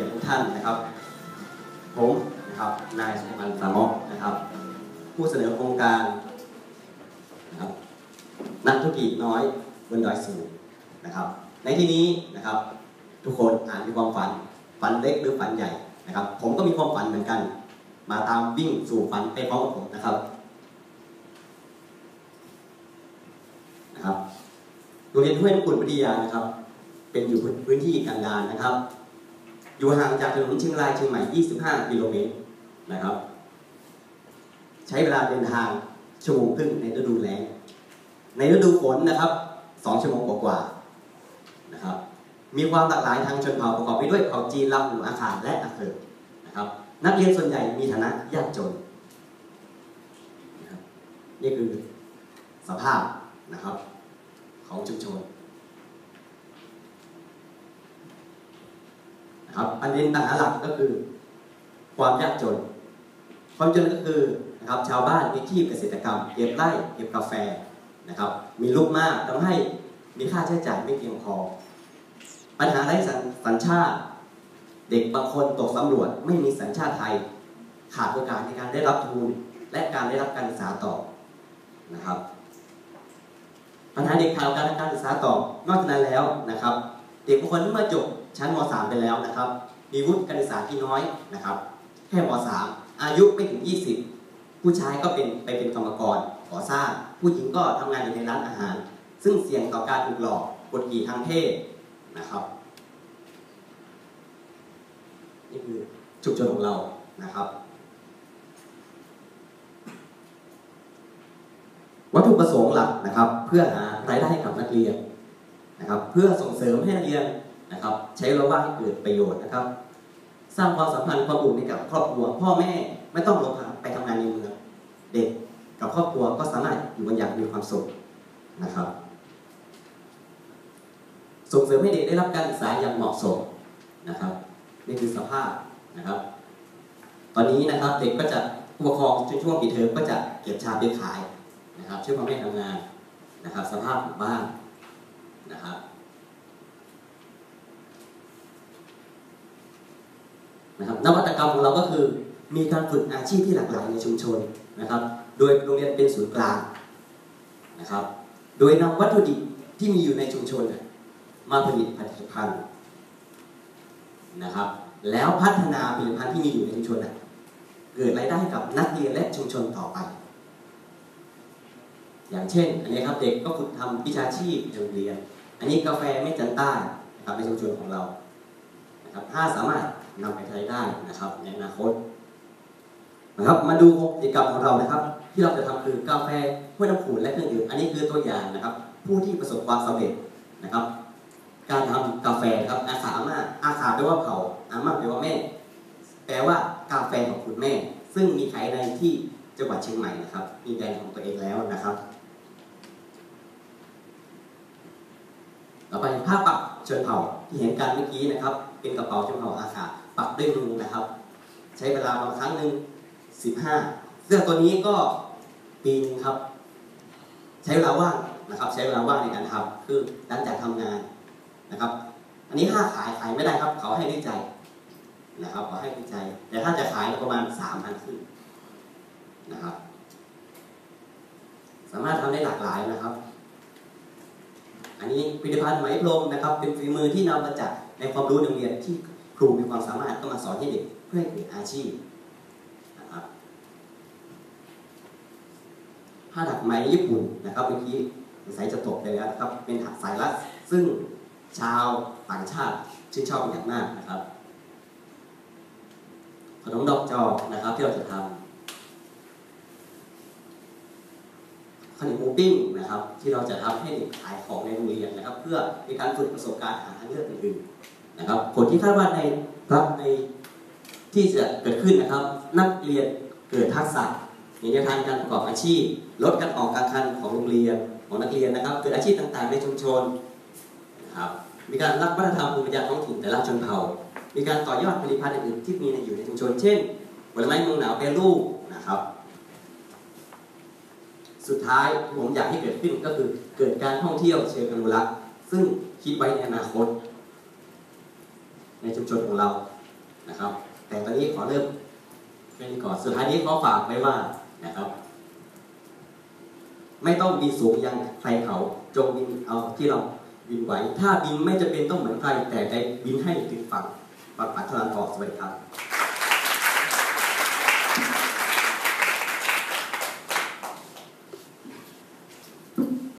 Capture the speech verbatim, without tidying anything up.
กียรติทุกท่านนะครับผมนะครับนายสุพรรณสามกนะครับผู้เสนอโครงการนะครับนักธุรกิจน้อยบนดอยสูงนะครับในที่นี้นะครับทุกคนอาจมีความฝันฝันเล็กหรือฝันใหญ่นะครับผมก็มีความฝันเหมือนกันมาตามวิ่งสู่ฝันไปพร้อมกับผมนะครับนะครับโรงเรียนห้วยน้ำขุ่นวิทยานะครับเป็นอยู่พื้นที่กันดารนะครับอยู่ห่างจากถนนเชียงรายเชียงใหม่ยี่สิบห้ากิโลเมตรนะครับใช้เวลาเดินทางชั่วโมงครึ่งในฤดูแล้งในฤดูฝนนะครับสองชั่วโมงกว่าๆนะครับมีความหลากหลายทางชนเผ่าประกอบไปด้วยเผ่าจีนลาวหูอาคาและอาเขอนะครับนักเรียนส่วนใหญ่มีฐานะยากจนนะครับนี่คือสภาพนะครับของชุมชนนะครับประเด็นปัญหาหลักก็คือความยากจนความจนก็คือนะครับชาวบ้านมีอาชีพเกษตรกรรมเก็บไร่เก็บกาแฟนะครับมีลูกมากทำให้มีค่าใช้จ่ายไม่เพียงพอปัญหาไร้สัญชาติเด็กบางคนตกสำรวจไม่มีสัญชาติไทยขาดโอกาสในการได้รับทุนและการได้รับการศึกษาต่อนะครับปัญหาเด็กขาดการรับการศึกษาต่อนอกจากนั้นแล้วนะครับเด็กบางคนเมื่อจบชั้นม สาม ไปแล้วนะครับมีวุฒิการศึกษาที่น้อยนะครับแค่ม สาม อายุไม่ถึงยี่สิบผู้ชายก็เป็นไปเป็นกรรมกรก่อสร้างผู้หญิงก็ทำงานอยู่ในร้านอาหารซึ่งเสี่ยงต่อการถูกหลอกกดขี่ทางเพศนะครับนี่คือชุมชนของเรานะครับวัตถุประสงค์หลักนะครับเพื่อหารายได้ให้กับนักเรียนนะครับเพื่อส่งเสริมให้นักเรียนนะครับใช้เวลาว่างให้เกิดประโยชน์นะครับสร้างความสัมพันธ์ความอบอุ่นให้กับครอบครัวพ่อแม่ไม่ต้องลงไปทำงานในเมืองเด็กกับครอบครัวก็สามารถอยู่กันอย่างมีความสุขนะครับส่งเสริมให้เด็กได้รับการศึกษาอย่างเหมาะสมนะครับนี่คือสภาพนะครับตอนนี้นะครับเด็กก็จะผู้ปกครองช่วงปิดเทอมก็จะเก็บชาไปขายนะครับช่วยพ่อแม่ทำงานนะครับสภาพของบ้านนะครับนะครับนวัตกรรมของเราก็คือมีการฝึกอาชีพที่หลากหลายในชุมชนนะครับโดยโรงเรียนเป็นศูนย์กลางนะครับโดยนำวัตถุดิบที่มีอยู่ในชุมชนมาผลิตผลิตภัณฑ์นะครับแล้วพัฒนาผลิตภัณฑ์ที่มีอยู่ในชุมชนเกิดรายได้ให้กับนักเรียนและชุมชนต่อไปอย่างเช่นอันนี้ครับเด็กก็ฝึกทำวิชาชีพในโรงเรียนอันนี้กาแฟไม่จันต้านะครับในชุมชนของเรานะครับถ้าสามารถนำไปใช้ได้นะครับในอนาคตนะครับมาดูกิจกรรมของเรานะครับที่เราจะทำคือกาแฟห้วยน้ำขุ่นและเครื่องดื่มอันนี้คือตัวอย่างนะครับผู้ที่ประสบความสำเร็จนะครับการทำกาแฟครับอาขาอาม่าอาขาแปลว่าเผาอาม่าแปลว่าแม่แปลว่ากาแฟของคุณแม่ซึ่งมีขายในที่จังหวัดเชียงใหม่นะครับมีแบรนด์ของตัวเองแล้วนะครับต่อไปผ้าปักชนเผ่าที่เห็นกันเมื่อกี้นะครับเป็นกระเป๋าชนเผ่าอาขาปักด้วยมือนะครับใช้เวลาบางครั้งหนึ่งสิบห้าเสื้อตัวนี้ก็ปีนึงครับใช้เวลาว่างนะครับใช้เวลาว่างในการทำคือหลังจากทำงานนะครับอันนี้ถ้าขายขายไม่ได้ครับเขาให้วิจัยนะครับเขาให้วิจัยแต่ถ้าจะขายประมาณสามพันขึ้นนะครับสามารถทำได้หลากหลายนะครับอันนี้ผลิตภัณฑ์ไหมพรมนะครับเป็นฝีมือที่นำมาจากในความรู้โรงเรียนที่ครูมีความสามารถก็มาสอนให้เด็กเพื่อให้เกิดอาชีพนะครับผ้าถักไหมญี่ปุ่นนะครับเมื่อกี้สายจะตกไปแล้วนะครับเป็นถักสายรัดซึ่งชาวต่างชาติชื่นชอบเป็นอย่างมากนะครับขนมดอกจอกนะครับที่เราจะทำขนมหมูปิ้งนะครับที่เราจะทำให้เด็กขายของในโรงเรียนนะครับเพื่อมีการฝึกประสบการณ์หาทางเลือกอื่นๆนะครับผลที่คาดว่าในรับในที่จะเกิดขึ้นนะครับนักเรียนเกิดทักษะในแนวทางการประกอบอาชีพลดการออกกลางคันของโรงเรียนของนักเรียนนะครับเกิดอาชีพต่างๆในชุมชนนะครับมีการรักวัฒนธรรมภูมิปัญญาท้องถิ่นแต่ละชนเผ่ามีการต่อยอดผลิตภัณฑ์อื่นๆที่มีอยู่ในชุมชนเช่นผลไม้เมืองหนาวแปรรูปนะครับสุดท้ายผมอยากให้เกิดขึ้นก็คือเกิดการท่องเที่ยวเชิงอนุรักษ์ซึ่งคิดไว้ในอนาคตในชุมชนของเรานะครับ แต่ตอนนี้ขอเริ่มแค่นี้ก่อนสุดท้ายนี้ขอฝากไว้ว่านะครับไม่ต้องบินสูงยังใครเขาจงบินเอาที่เราบินไหวถ้าบินไม่จะเป็นต้องเหมือนใครแต่ใจบินให้ถึงฝั่งฝั่งฝันเท่านั้นพอสวัสดีครับ